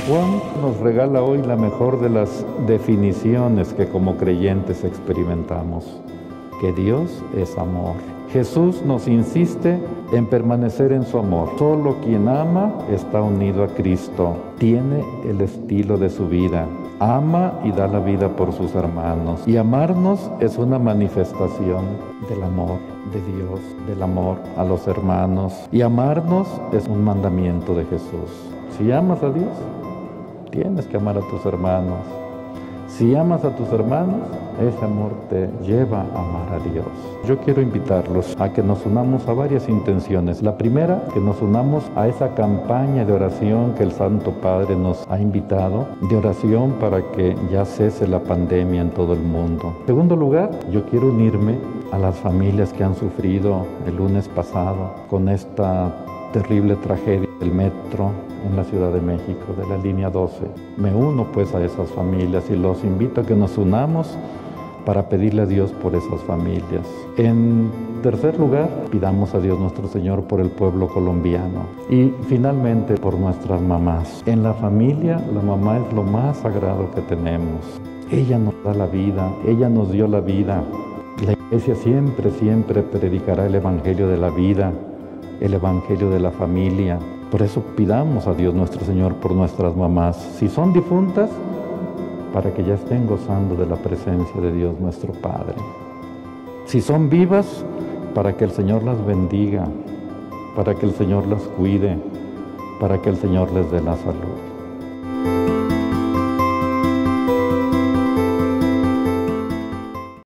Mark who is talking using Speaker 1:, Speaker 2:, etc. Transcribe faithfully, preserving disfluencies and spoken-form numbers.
Speaker 1: Juan nos regala hoy la mejor de las definiciones que como creyentes experimentamos, que Dios es amor. Jesús nos insiste en permanecer en su amor. Solo quien ama está unido a Cristo, tiene el estilo de su vida, ama y da la vida por sus hermanos. Y amarnos es una manifestación del amor de Dios, del amor a los hermanos. Y amarnos es un mandamiento de Jesús. Si amas a Dios, tienes que amar a tus hermanos. Si amas a tus hermanos, ese amor te lleva a amar a Dios. Yo quiero invitarlos a que nos unamos a varias intenciones. La primera, que nos unamos a esa campaña de oración que el Santo Padre nos ha invitado, de oración para que ya cese la pandemia en todo el mundo. En segundo lugar, yo quiero unirme a las familias que han sufrido el lunes pasado con esta terrible tragedia del metro en la Ciudad de México, de la línea doce. Me uno pues a esas familias y los invito a que nos unamos para pedirle a Dios por esas familias. En tercer lugar, pidamos a Dios nuestro Señor por el pueblo colombiano y finalmente por nuestras mamás. En la familia, la mamá es lo más sagrado que tenemos. Ella nos da la vida, ella nos dio la vida. La Iglesia siempre, siempre predicará el Evangelio de la vida, el Evangelio de la familia. Por eso pidamos a Dios nuestro Señor por nuestras mamás. Si son difuntas, para que ya estén gozando de la presencia de Dios nuestro Padre. Si son vivas, para que el Señor las bendiga, para que el Señor las cuide, para que el Señor les dé la salud.